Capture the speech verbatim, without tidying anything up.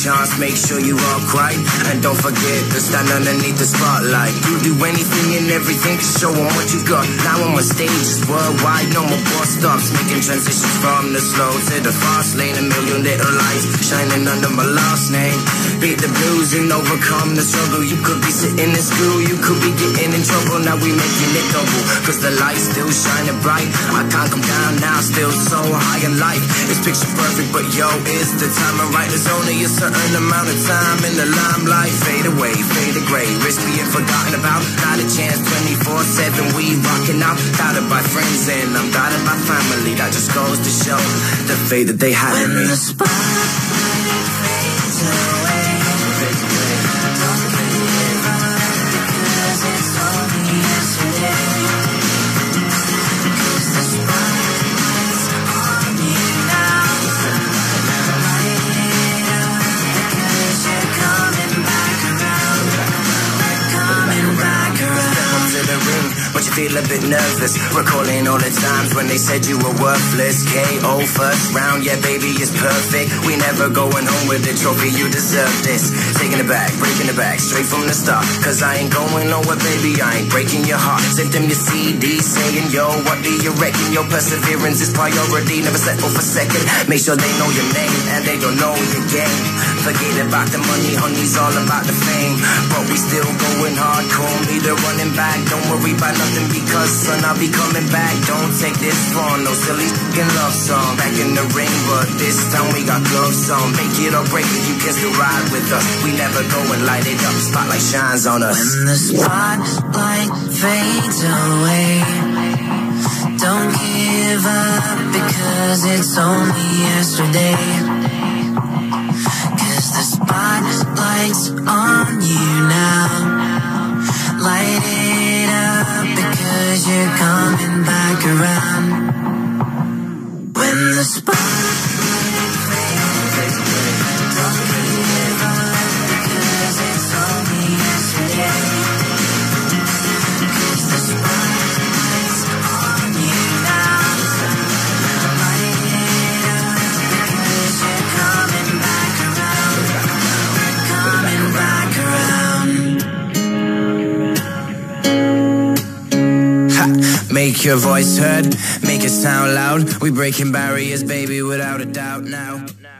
chance, make sure you walk right. And don't forget to stand underneath the spotlight. You do anything and everything to show them what you got. Now I'm on stages worldwide, no more bus stops, making transitions from the slow to the fast lane. A million little lights shining under my last name. Beat the blues and overcome the struggle. You could be sitting in school, you could be getting in trouble. Now we making it double, cause the light's still shining bright. I can't come down now, still so high in life. It's picture perfect, but yo, is the timing right? There's only a certain amount of time in the limelight. Fade away, fade to gray, risk being forgotten about. Not a chance, twenty-four seven, we rocking out. Doubted by friends and I'm doubted by family. That just goes to show the fate that they had in me. When the spotlight fades away, don't give up, because it's only yesterday. Cause the spotlight's on you now. Light it up, because you're coming back around. Coming back around. Step up to the ring, but you feel a bit nervous, recalling all the times when they said you were worthless. K O first round, yeah baby, it's perfect. We never going home with the trophy, you deserve this. Taking it back, breaking it back, straight from the start. Cause I ain't going nowhere, baby, I ain't breaking your heart. Sent them your C D saying, yo, what do you reckon? Your perseverance is priority, never settle for second. Make sure they know your name and they don't know your game. Forget about the money, honey's all about the fame. But we still going hard, call me the running back. Don't worry about nothing, because son, I'll be coming back. Don't take this far, no silly f***ing love song. Back in the ring, but this time we got gloves on. Make it or break it, you can still ride with us. We never go and light it up, spotlight shines on us. When the spotlight fades away, don't give up, because it's only yesterday. Cause the spotlight's on you now. Light it up, because you're coming back around. When the spotlight fades away, don't give up, because it's only yesterday. Cause the spotlight's on you now. Light it up, because you're coming back around. Coming back around. Make your voice heard, make it sound loud. We breaking barriers, baby, without a doubt now.